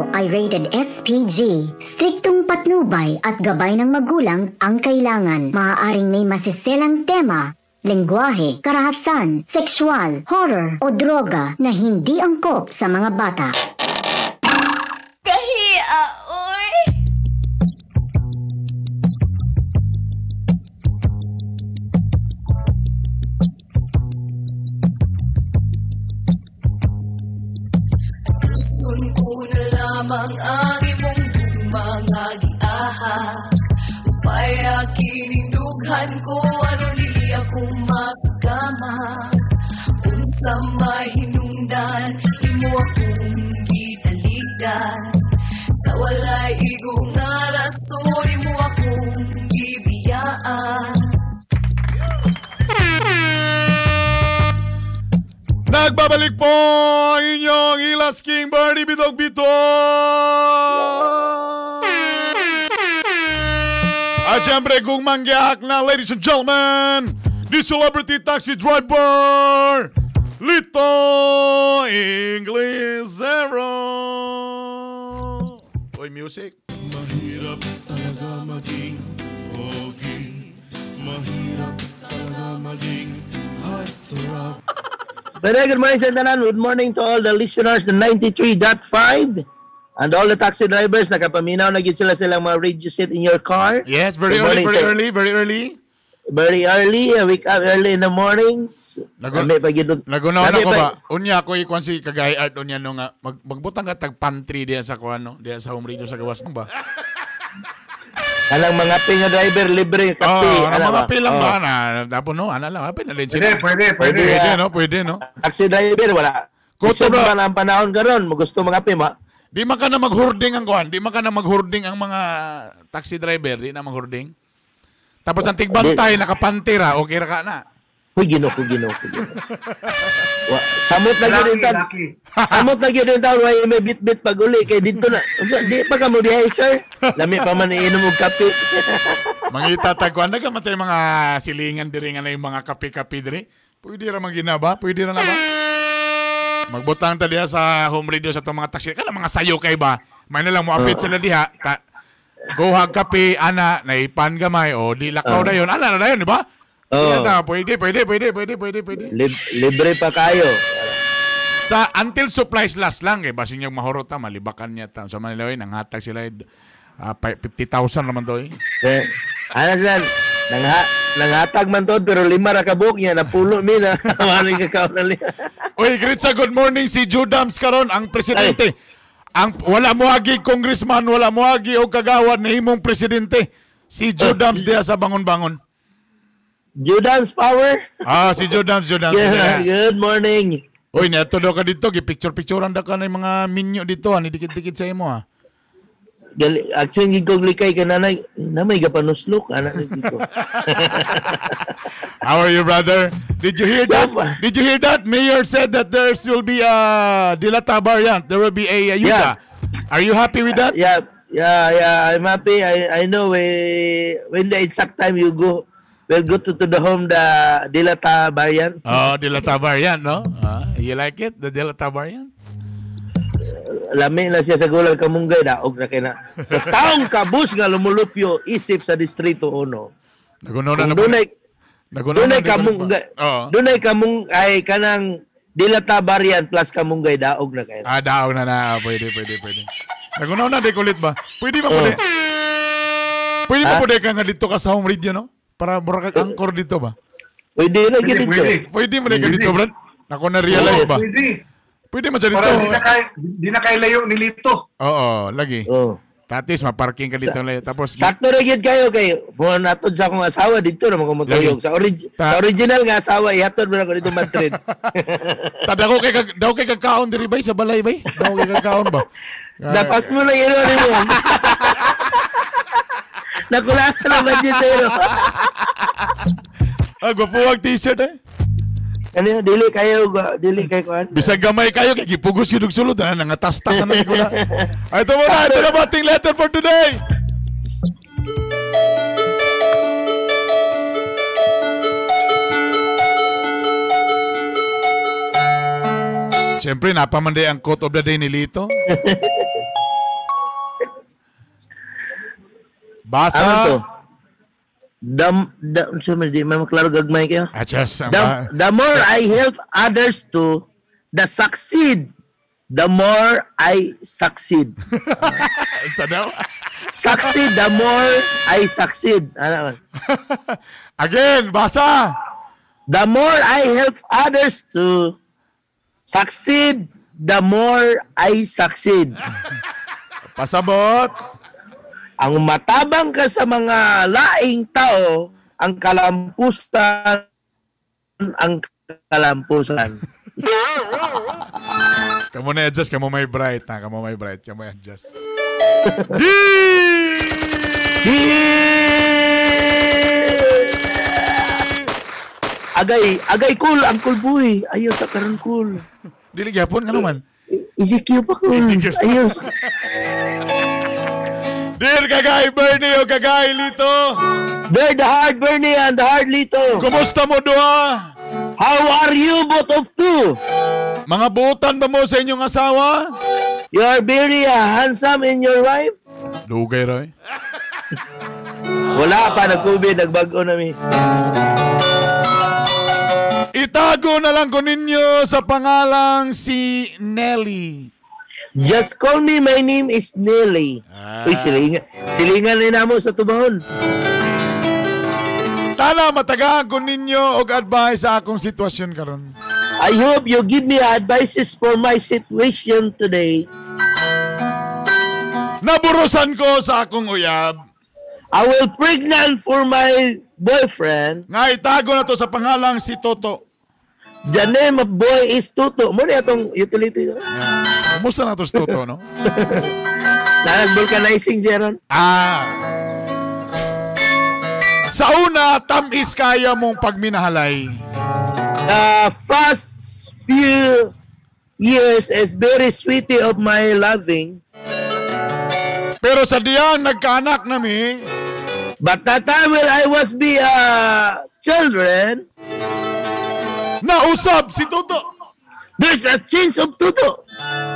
ito ay rated SPG. Striktong patnubay at gabay ng magulang ang kailangan. Maaaring may masiselang tema, lengguwahe, karahasan, sexual, horror o droga na hindi angkop sa mga bata. Kahiya, oy! Gusto ko na lamang ang imong mga giahak. Upaya kinindughan ko ano nili akong masukama. Unsa mahinungdan imo akong gitaligdan. Sa walay igong nga rason imo akong gibiyaan. Nagbabalik po ang inyong Ilas King Bernie Bitog Bitog! At syempre kung manggiyak na, ladies and gentlemen, the celebrity taxi driver, Lito Inglesero. Oy, music. Mahirap talaga maging pogi. Mahirap talaga maging heartthrob. Very good morning, Santanan. Good morning to all the listeners, the 93.5 and all the taxi drivers. Nakapaminaw na gid sila silang mga radio set in your car. Yes, very Good early, morning, very sir. early, very early. Very early. Wake up early in the morning. Nagunaw na ko ba? Unya ako ikuan si Kagay Art unya no nga magbutang ka tag pantry diya sa kuan no, diya sa home radio sa gawas no ba? Alang mga pinga driver libre kape. Mga pilang ba na? Tapos no, ana lang, apin na din sila. Pwede no. Taxi driver wala. Gusto ba ang panahon karon? Mo gusto mga pima? Di man ka na maghurding ang kuan, di man ka na maghurding ang mga taxi driver, di na maghurding. Tapos ang tigbantay nakapantira, okay ra ka na. Huy, gino. Samot na gyud intan. Samot na gyud intan, way may bit-bit pag uli kay dito na. Di pa ka mo biyahe, sir. Lami pa man iinom og kape. Mangita tagkuan na ka matay mga silingan diri nga na yung mga kape-kape diri. Pwede ra maginaba, pwede ra na ba? Magbutang ta diha sa home radio sa tong mga taxi. Kana mga sayo kay ba? May na lang mo apit sila diha. Guhag kape, ana, naipan gamay, o di lakaw na yun. Ana na yun, di ba? Pwede. Libre pa kayo. Sa until supplies last lang, basin yung mahurot ta, malibakan niya ta. Sa Manila, nang hatag sila, 50,000 naman to. Ano sila, nanghatag man to, pero 5 ra ka buok niya, napulo mi na. Maring kakao na liya. Uy, Gritsa, good morning. Si Judams karon ang presidente. Wala mo agi congressman, wala mo agi o kagawad na himong presidente. Si Judams diya sa bangon-bangon. Judams power? Si Judams. Yeah, good morning. Uy, neto daw ka dito, gipicture-picturean da ka na yung mga minyo dito, dikit-dikit sa imo ha. Actually, gigoglikay ka nanay, may gapanuslok, anak dito. How are you, brother? Did you hear that? Did you hear that? Mayor said that there will be a Dilata variant. There will be a Yuta. Yeah. Are you happy with that? Yeah. I'm happy. I know when the exact time you go, we'll go to the home the Dilata variant. Oh, Dilata variant, no? You like it, the Dilata variant? Lami na siya sa gulang kamunggay, daog na kaya na. Sa taong kabus nga lumulupyo, isip sa Distrito 1. Dunay kamung ay kanang Dilata variant plus kamunggay daog na kaya. Daog na. Pwede. Nagunaw na di kulit ba? Pwede ba pwede? Pwede ba pwede ka nga dito ka sa home radio, no? Para mura ka angkor dito ba? Pwede lagi dito. Pwede mo ka dito, Brad? Ako na-realize ba? Pwede mo dito. Di na kayo layo ni Lito. Oo, lagi. Tatis, maparking ka dito. Tapos sakto rin kayo. Buwan natod sa akong asawa dito na magkumutuyog. Sa original nga asawa, ihatod mo na ko dito Madrid. Daw kay kakaon diri bay sa balay bay? Daw kay kakaon ba? Napas mo lang yun mo. Nakulangan na budget tayo. Gwapuwag t-shirt Ano dili kayo kuan. Bisag gamay kayo kay gipugos yun og sulod na nangatas-tasan na ko na. Ito na bating letter for today. Siyempre, napamanday ang quote of the day ni Lito. Basa. Ano to? Di may maklaro gagmay kayo. Adjust. The more I help others to succeed, the more I succeed. Sa daw? Succeed, the more I succeed. Ano? Again, basa. The more I help others to succeed, the more I succeed. Pasabot. Ang matabang ka sa mga laing tao, ang kalampusan, ang kalampusan. Kamu na adjust, kamu may bright. Kamu may bright, kamu adjust. Agay cool, Uncle Boy. Ayos sa karon cool. Dili gyapon nga naman. ECQ pa cool. Ayos. Dear Kagay Bernie o Kagay Lito. Dear the hard Bernie and the hard Lito. Kumusta mo duha? How are you both of two? Mga buutan ba mo sa inyong asawa? You are very handsome in your wife? Dugay Roy. Wala pa, nag-COVID, nagbago na mi. Itago na lang ko ninyo sa pangalang si Nelly. Just call me, my name is Nelly. Uy, silingan rin namo sa tubahon. Tana matagaan ko ninyo og advice sa akong sitwasyon karon. I hope you give me advices for my situation today. Naburusan ko sa akong uyab. I will pregnant for my boyfriend. Nga itago na to sa pangalang si Toto. The name of boy is Tuto. Muna itong utility. Kumusta na to si Toto, no? Vulcanizing siya ron. Sa una, tamis kaya mong pagminahalay. The first few years is very sweetie of my loving. Pero sa diyang nagkaanak nami, but that time when I was be children, nausab si Toto. There's a change of Tuto.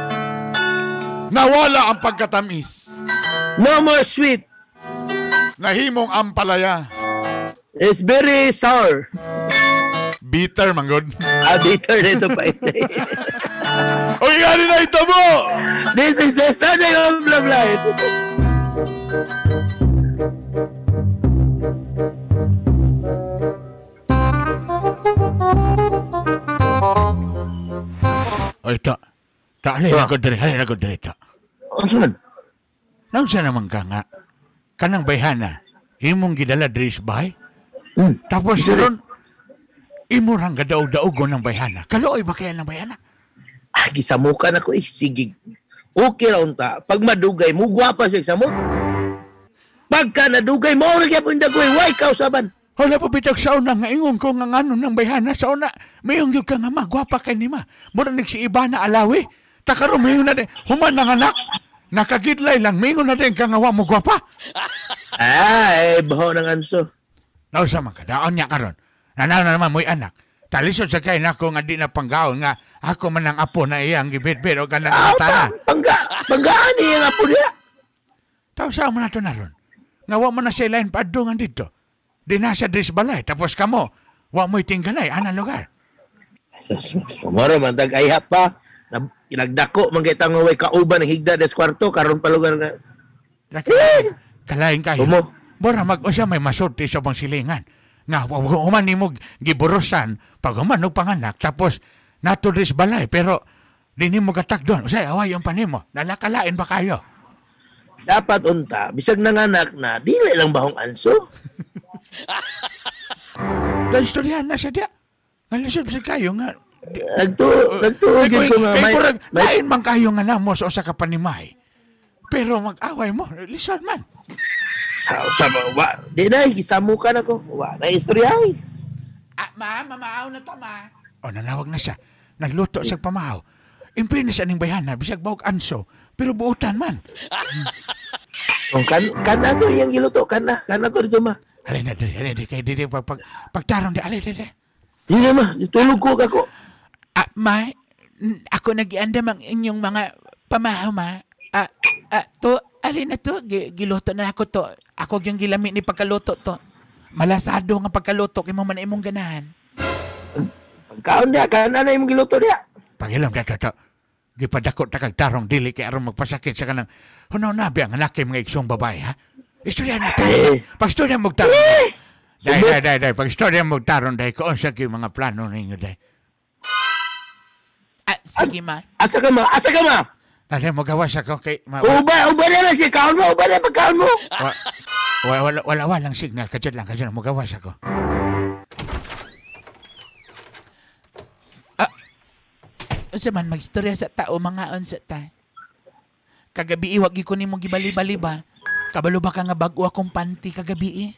Nawala ang pagkatamis. No more sweet. Nahimong ampalaya. It's very sour. Bitter, manggod. Bitter nito pa ito. Uy, gani na ito mo! This is the Sunday of Love Life. Oy, ta. Halay na ko diri, ta. Ano saan? Nang siya naman ka nga, kanang bayhana, imong gidala diri sa bahay. Tapos doon, imurang gadaog-daogo ng bayhana. Kaluoy ba kaya ng bayhana? Gisamukan ako sige. Okay ra unta. Pag madugay, mugwapa siya sa mo. Pagka nadugay, mo rin kaya po yung dagoy. Why ka usaban? Wala po bitag sa una nga ingon ko nga ngano ng bayhana. Sa una, mayong yung ka nga magwapa kay ni ma. Mura si iba na alawi. Takaro, mayong na rin. Human ng anak. Nakagidlay lang. Mayong na rin ka nga mo gwapa. Baho ng anso. Nausa man ka. Daon niya karon. Nanaw na naman mo'y anak. Talisod sa kayo na ako nga di na panggaon nga ako man ang apo na iyang gibit-bit o ka na natana. Panggaan niya ang apo niya. Tao saan mo na ito na ron? Nga wa mo na siya lain paadungan dito. Di na siya dris balay. Tapos kamo, wa mo'y tingganay. Anong lugar? Moro man, tag-ayhap pa. Nagdako, magkita nga way kauban ng higda des kwarto. Karon pa lugar na. Kalain kayo. Bora mag-usya may masulti sa bang silingan. Nga, human ni mo giburusan. Pag human no panganak. Tapos, nato dris balay. Pero, di ni mo gatak doon. Usay, away yung panimo. Nalakalain ba kayo? Dapat unta, bisag nanganak na, dili lang bahong anso. Dahil istoryahan na siya diya. Ngalisod sa kayo nga. Nagtuugin ko nga may lain man kayo nga namos o sa kapanimay. Pero mag-away mo, lisan man. Di na, gisamukan ako. Na istoryahin. Mamaaw na tama. O, nanawag na siya. Nagluto siya pamahaw. Impinis aning bayana, bisag bawag anso. Pero buutan man. Kana to yung giluto. Kana to dito ma. Alay na, kay dito pagtarong di, alay dito. Di na ma, tulog ko kako. Ako nag-iandam ang inyong mga pamahaw ma. Alin na to? Giluto na ako to. Ako yung gilami ni pagkaluto to. Malasado nga pagkaluto kay mo man imong ganahan. Pagkaon niya, kanan na imong giluto niya. Pangilam ka to. Gipadakot na kag tarong dili kay aron magpasakit sa kanang hunaw na biya nga nakay mga iksong babae ha. Istorya na tayo. Pagstorya mo tarong. Day. Pagstorya mo tarong day ko unsa gyud mga plano ninyo day. Sige ma. Asa ka ma? Dali mo gawas ako kay Uba na lang si kaon mo, uba na pagkaon mo. Wala signal kadyan lang mo gawas ako. Unsa man magstorya sa tao mga unsa ta. Kagabi iwag gi ko nimo gibali-bali ba? Kabalo ba ka nga bag-o akong panty kagabi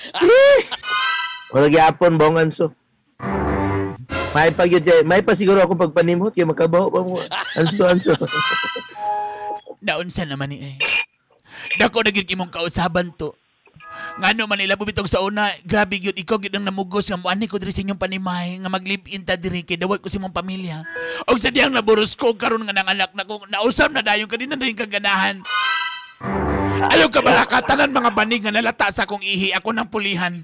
Wala gyapon bongan so. May pa siguro ako pagpanimhot kay makabaho pa mo. Anso. Naunsa naman ni Dako na gyud imong kausaban to. Ngano man nila bubitog sa una, grabe gyud ikaw gyud ang namugos nga moani ko diri sa inyong panimay nga maglive-in ta diri kay dawat ko sa imong pamilya. Og sa diyang naburos ko karon nga nanganak na ko, nausab na dayon kadina na rin kaganahan. Ayaw ka balakatanan mga banig nga nalata sa akong ihi ako ng pulihan.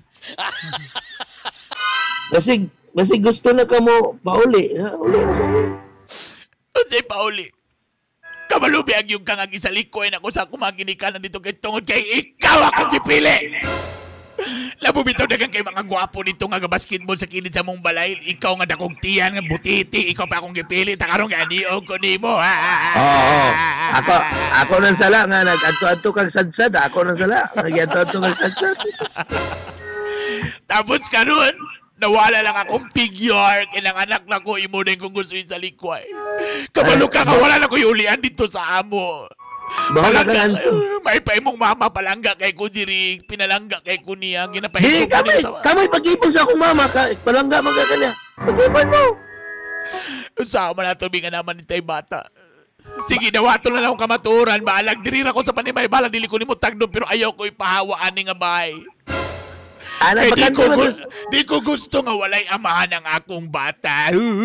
Kasi gusto na ka mo pauli. Uli na sa niya. Kasi pauli. Kamalubiag yung kang agisalikoy na ko sa kumaginikanan dito kay tungod kay ikaw akong gipili. Labubitaw dagang kay mga gwapo dito nga basketball sa kilid sa mong balay. Ikaw nga dakong tiyan nga butiti. Ikaw pa akong gipili. Takarong nga niog ko ni mo. Oo. Ako nang sala nga nag-adto-adto kang sadsad. Ako nang sala. Nag-adto-adto kang sadsad. Tapos karon nawala lang akong figure. Kinanganak na ko imo na kung gusto sa likway. Kabalo ka nga wala na ko yulian dito sa amo. Bahala ka Anso. May pa imong mama palangga kay ko diri. Pinalangga kay ko niya. Di, Ginapahitog kami pag-ipon sa akong mama. Palangga mga kanya. Pag-ipon mo. Sa man nato nga naman nitay bata. Sige, dawato na lang akong kamaturan. Balag diri ra ko sa panimay. Balag dili ko nimo tagdo pero ayaw ko ipahawa ani nga bahay. Anak, di ko gusto nga walay amahan ang akong bata.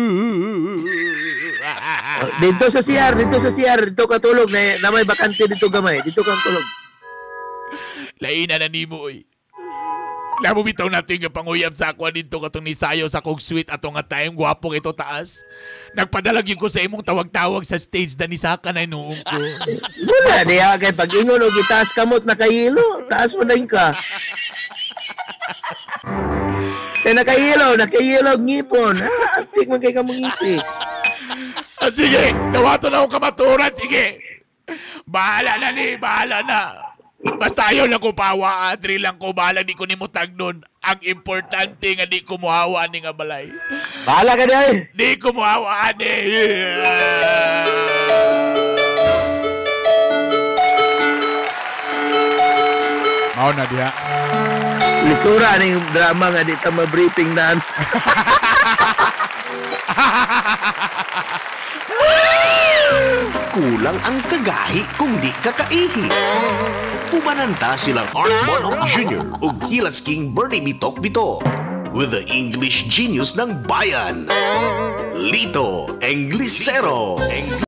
Dito sa CR, dito ka tulog na may bakante dito gamay. Dito ka tulog. Laina na nimo oy. Lamo bitaw natin nga panguyab sa ako dito katong nisayo sa kong sweet atong nga tayong gwapong ito taas. Nagpadalag yun ko sa imong tawag-tawag sa stage na nisaka na inuong ko. Wala, diya kay pag-ingon o gitaas kamot na kayilo, taas mo na ka. Kaya nakahilo ngipon. Antik man kay kamong isi. Sige, nawato na akong kamaturan. Sige. Bahala na. Basta ayaw lang ko pawa. Adri lang ko. Bahala di ko ni mo tagnon. Ang importante nga di ko muhawa ni nga balay. Bahala ka na eh. Di ko muhawa ni. Mao na diha. Lisura na yung drama nga di ta ma-briefing na. Kulang ang kagahi kung di kakaihi. Pumananta silang Art Monok Jr. o Gilas King Bernie Bitok Bito with the English genius ng bayan, Lito Englisero.